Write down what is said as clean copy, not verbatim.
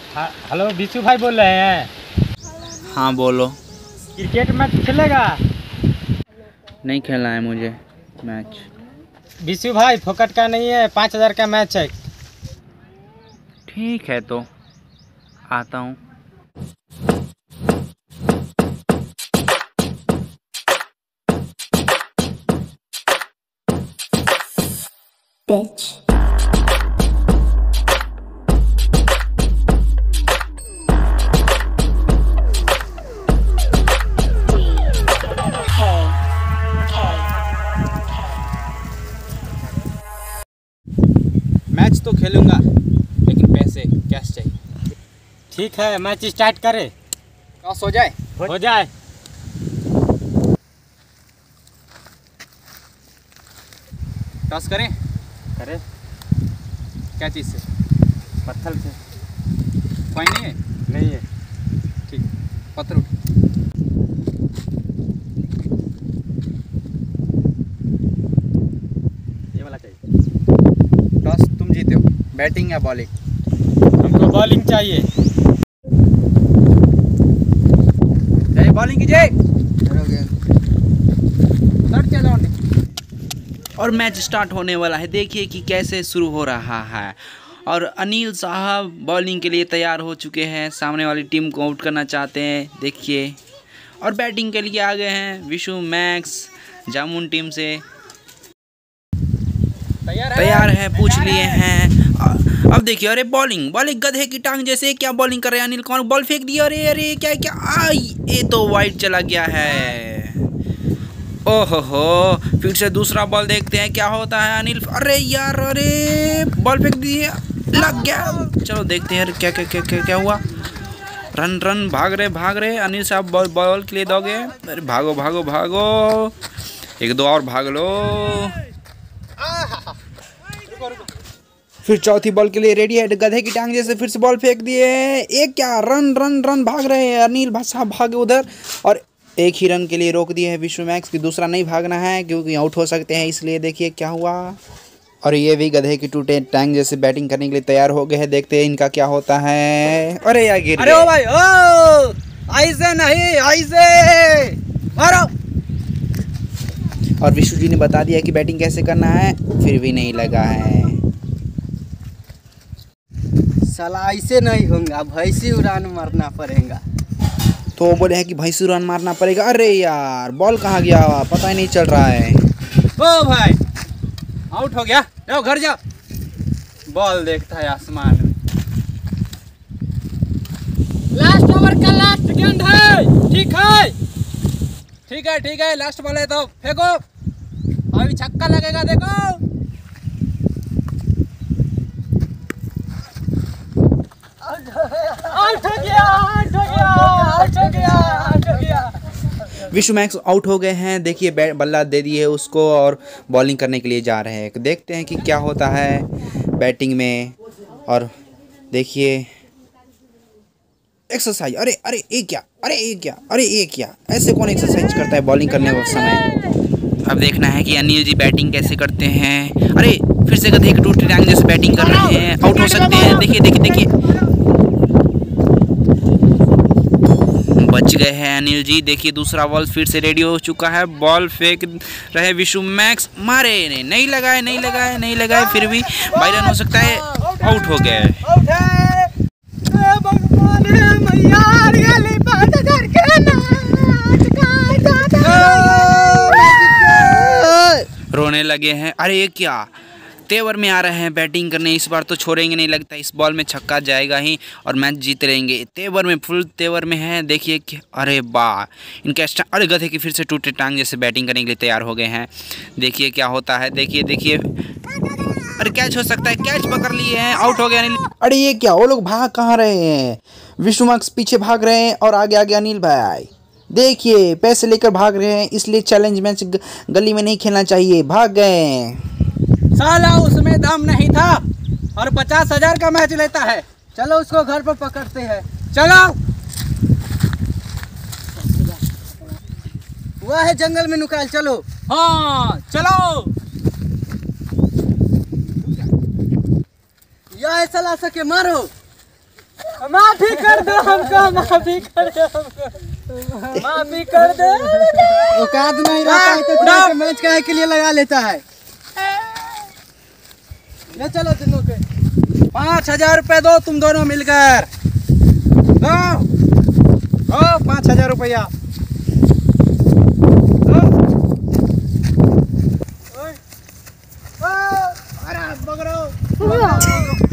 Hello Bishu भाई बोल रहे हैं। हाँ बोलो। क्रिकेट मैच खेलेगा? नहीं खेलना है मुझे मैच। बिशु भाई फोकट का नहीं है, 5,000 का मैच है। ठीक है तो आता हूँ। Bitch. मैच तो खेलूंगा लेकिन पैसे कैश चाहिए। ठीक है मैच स्टार्ट करें। टॉस हो जाए। हो जाए। टॉस करें। करे क्या चीज़ से? पत्थर से। कॉइन नहीं है? नहीं है। ठीक, पत्थर उठ। ये वाला चाहिए। टॉस तुम जीते हो। बैटिंग या बॉलिंग? हमको बॉलिंग चाहिए। जय बॉलिंग कीजिए। और मैच स्टार्ट होने वाला है। देखिए कि कैसे शुरू हो रहा है। और अनिल साहब बॉलिंग के लिए तैयार हो चुके हैं। सामने वाली टीम को आउट करना चाहते हैं। देखिए और बैटिंग के लिए आ गए हैं विशु मैक्स जामुन टीम से। तैयार है, पूछ लिए हैं। अब देखिए, अरे बॉलिंग बॉलिंग गधे की टांग जैसे क्या बॉलिंग कर रहे हैं अनिल कुमार। बॉल फेंक दिया। अरे अरे क्या क्या आई, ये तो वाइड चला गया है। ओहो, फिर से दूसरा बॉल देखते हैं क्या होता है अनिल। अरे यार, अरे बॉल फेंक दिया, लग गया। चलो देखते हैं क्या क्या क्या क्या क्या हुआ। रन रन भाग रहे अनिल साहब बॉल के लिए दोगे। अरे भागो भागो भागो, एक दो और भाग लो। फिर चौथी बॉल के लिए रेडी है। गधे की टांग जैसे फिर से बॉल फेंक दिए। एक क्या रन रन रन भाग रहे हैं अनिल साहब, भागे उधर। और एक ही रन के लिए रोक दिए है विश्व मैक्स की। दूसरा नहीं भागना है क्योंकि आउट हो सकते हैं, इसलिए देखिए क्या हुआ। और ये भी गधे की टूटे टांग जैसे बैटिंग करने के लिए तैयार हो गए हैं। देखते हैं इनका क्या होता है। अरे यार गिर गए। अरे ओ भाई ओ, ऐसे नहीं, ऐसे मारो। और विशु जी ने बता दिया कि बैटिंग कैसे करना है, फिर भी नहीं लगा है। साला ऐसे नहीं होगा, भैंसी उड़ान मारना पड़ेगा। तो वो बोले हैं कि भैंसू रन मारना पड़ेगा। अरे यार बॉल कहाँ गया, पता ही नहीं चल रहा है। ओ भाई आउट हो गया, जाओ घर जाओ। बॉल देखता है आसमान में। लास्ट ओवर का लास्ट गेंद है। ठीक है ठीक है, लास्ट बॉल है तो फेंको। अभी छक्का लगेगा, देखो। आउट हो गया। विशु मैक्स आउट हो गए हैं। देखिए बल्ला दे दिए उसको और बॉलिंग करने के लिए जा रहे हैं। देखते हैं कि क्या होता है बैटिंग में। और देखिए एक्सरसाइज। अरे अरे ये क्या, अरे ये क्या, अरे ये क्या, ऐसे कौन एक्सरसाइज करता है बॉलिंग करने के समय। अब देखना है कि अनिल जी बैटिंग कैसे करते हैं। अरे फिर से गधे की टूटी टांग जैसे बैटिंग कर रहे हैं, आउट हो सकते हैं। देखिए देखिए देखिए, बच गए हैं अनिल जी। देखिए दूसरा बॉल फिर से रेडी हो चुका है। बॉल फेंक रहे विशु मैक्स, मारे नहीं लगाए, फिर भी बाई रन हो सकता है। आउट हो गए। रोने लगे हैं। अरे ये क्या, तेवर में आ रहे हैं बैटिंग करने। इस बार तो छोड़ेंगे नहीं, लगता है इस बॉल में छक्का जाएगा ही और मैच जीत रहेंगे। तेवर में, फुल तेवर में है। देखिए कि अरे वाह, इनका अरे गधे की फिर से टूटे टांग जैसे बैटिंग करने के लिए तैयार हो गए हैं। देखिए क्या होता है। देखिए देखिए, अरे कैच हो सकता है, कैच पकड़ लिए हैं, आउट हो गया अनिल। अरे ये क्या, वो लोग भाग कहाँ रहे हैं। विशु मैक्स पीछे भाग रहे हैं और आगे आगे अनिल भाई। देखिए पैसे लेकर भाग रहे हैं, इसलिए चैलेंज मैच गली में नहीं खेलना चाहिए। भाग गए। साला उसमें दम नहीं था और 50,000 का मैच लेता है। चलो उसको घर पर पकड़ते हैं। चलो, वह है जंगल में नुकाल। चलो। हाँ चलो। यह ऐसा ला सके मारो। माफी कर दो हमको, माफी कर दो हमको, माफी कर दो। औकात नहीं रहता है तो मैच काहे के लिए लगा लेता है। ले चलो दोनों के 5,000 रुपए दो तुम दोनों मिलकर। दो 5,000 रुपया। अरे बगरो